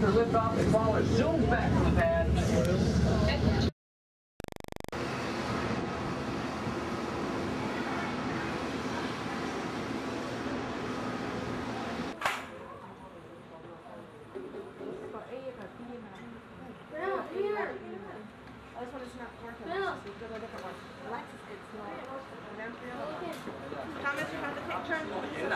after liftoff, the crawler zoomed back from the pad. This one is not working. No. So go to a different one. Alexis, it's not. Thomas, you have to take turns.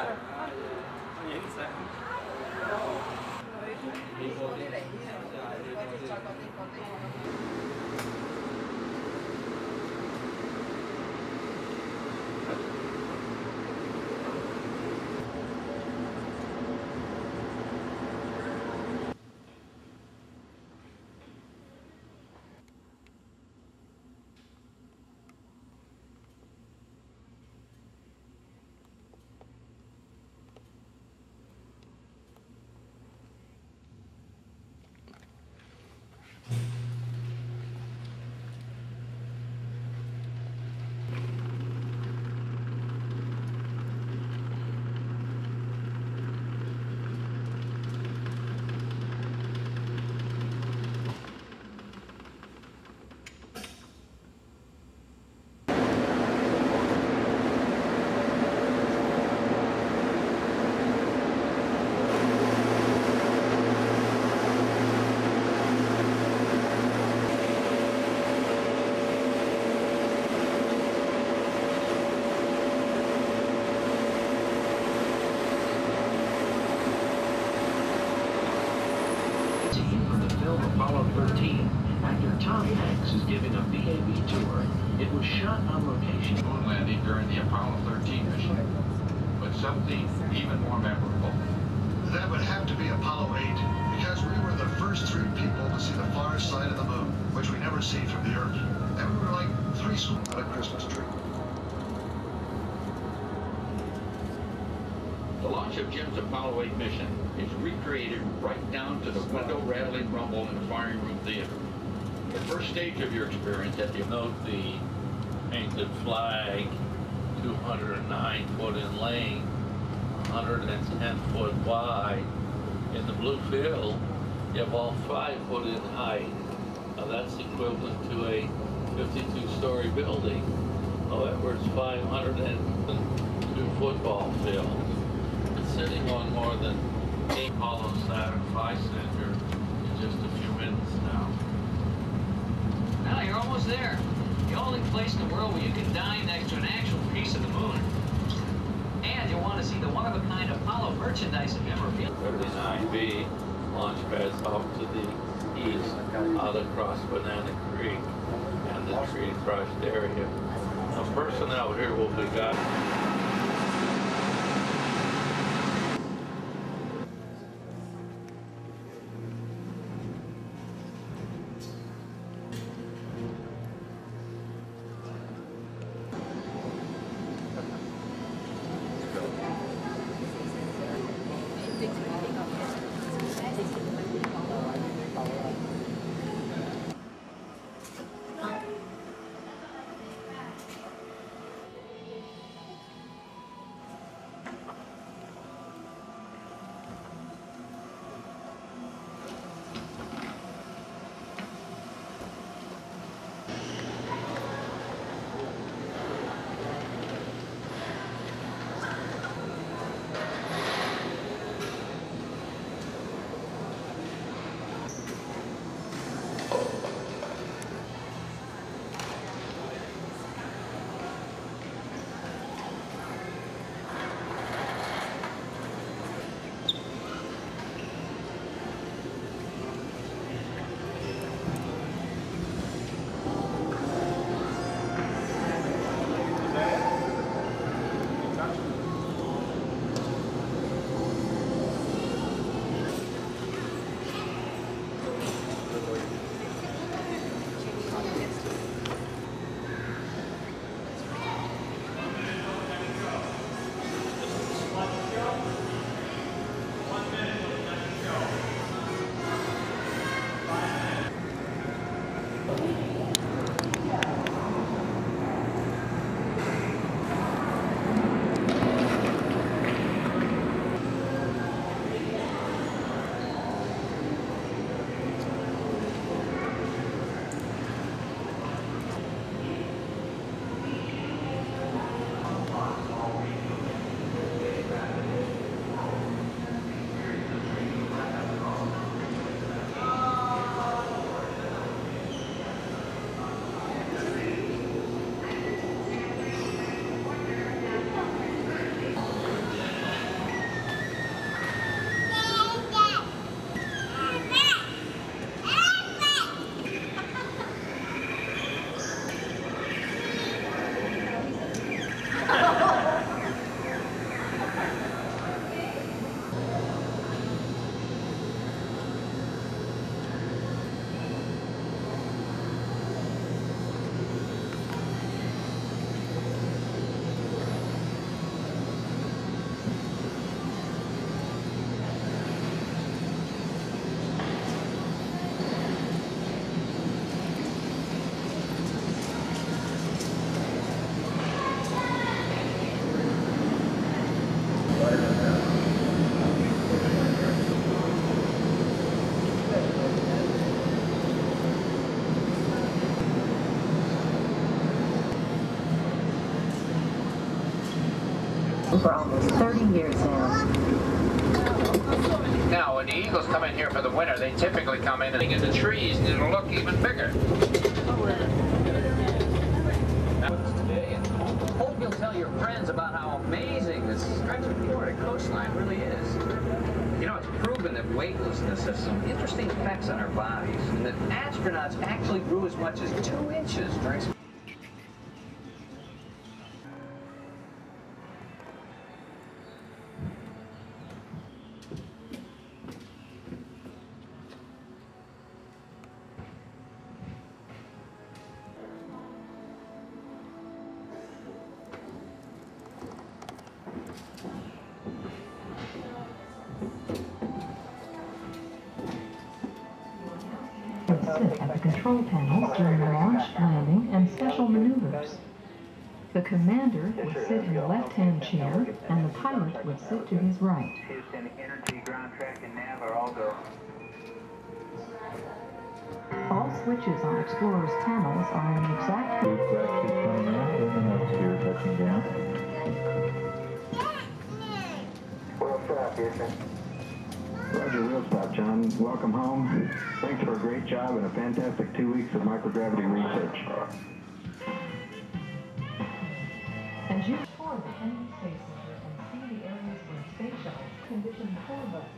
Apollo 13, actor Tom Hanks is giving a VAV tour. It was shot on location. Moon landing during the Apollo 13 mission, but something even more memorable. That would have to be Apollo 8, because we were the first 3 people to see the far side of the moon, which we never see from the Earth. And we were like 3 schools on a Christmas tree. The launch of Jim's Apollo 8 mission is recreated right down to the window-rattling rumble in the firing room theater. The first stage of your experience at the... Note the painted flag, 209 foot in length, 110 foot wide. In the blue field, you have all 5 foot in height. Now that's equivalent to a 52-story building. However, it's 502 football fields. Sitting on more than 8 Apollo Saturn Flight Center in just a few minutes now. Well, you're almost there. The only place in the world where you can dine next to an actual piece of the moon. And you'll want to see the one-of-a-kind Apollo merchandise and memorabilia. 39B launch pads off to the east, out across Banana Creek and the tree-crushed area. Now, personnel here will be guided. for almost 30 years now. Now, when the eagles come in here for the winter, they typically come in and the trees, and it'll look even bigger. Hope you'll tell your friends about how amazing this stretch of Florida coastline really is. You know, it's proven that weightlessness has some interesting effects on our bodies, and that astronauts actually grew as much as 2 inches during sit at the control panels during launch, landing, and special maneuvers. The commander would sit in the left-hand chair, and the pilot would sit to his right. Houston, energy, ground track, and nav are all go. All switches on Explorer's panels are in the exact... It's actually coming out with an upsteer touching down. Well shot, Houston. Roger, real stop, John. Welcome home. Thanks for a great job and a fantastic 2 weeks of microgravity research. As you tour the Kennedy Space Center and see the areas where space shuttles condition tour buses.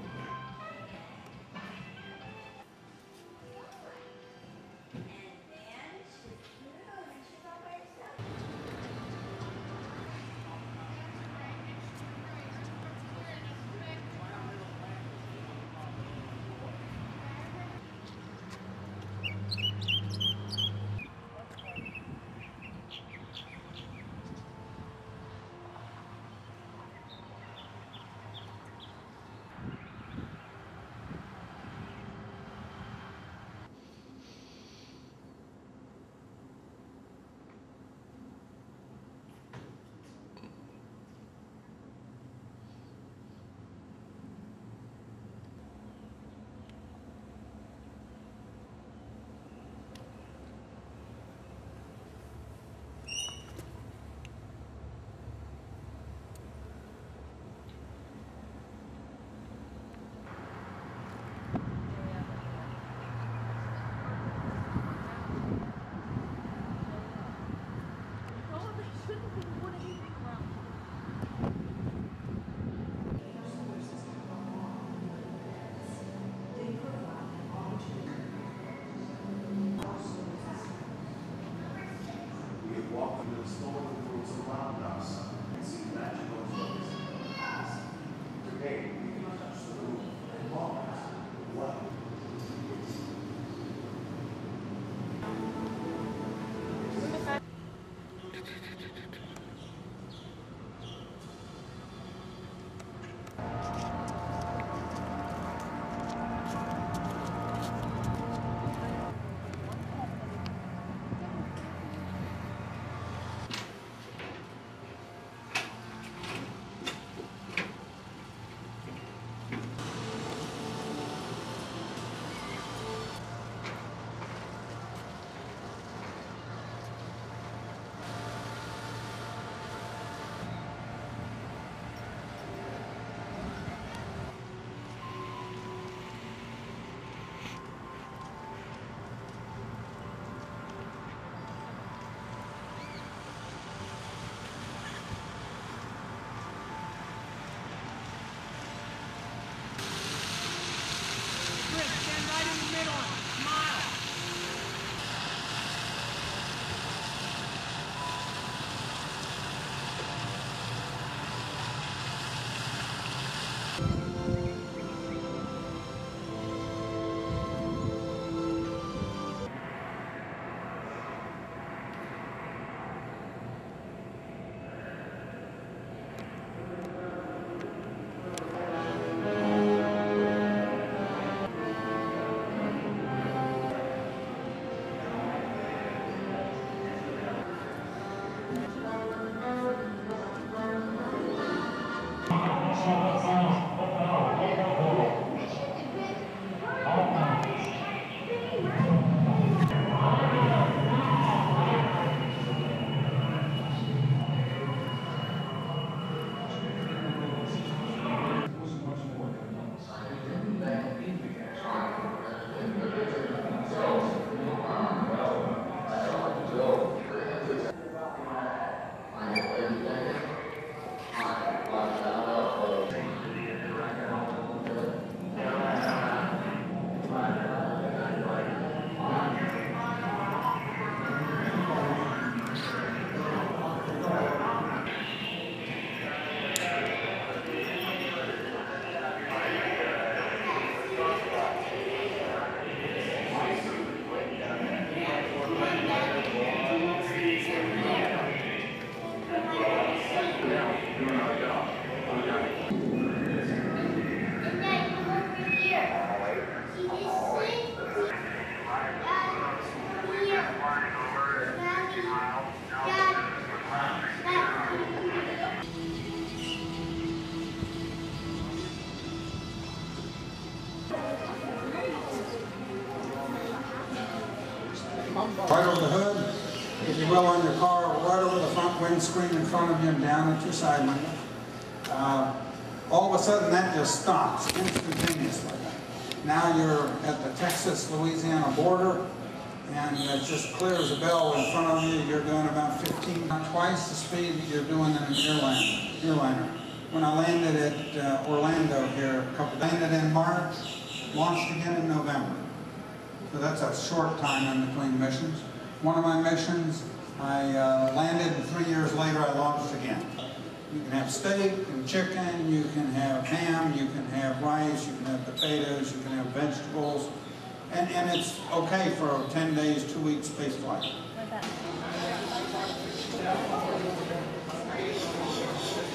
right over the hood, if you will, on your car, right over the front windscreen in front of you and down at your side window. All of a sudden that just stops instantaneously. Now you're at the Texas-Louisiana border, and it's just clear as a bell in front of you. You're doing about 15, twice the speed that you're doing in an airliner. When I landed at Orlando here, landed in March, launched again in November. So that's a short time in between missions. One of my missions, I landed, and 3 years later I launched again. You can have steak and chicken, you can have ham, you can have rice, you can have potatoes, you can have vegetables. And it's okay for a 10 days, 2 week space flight.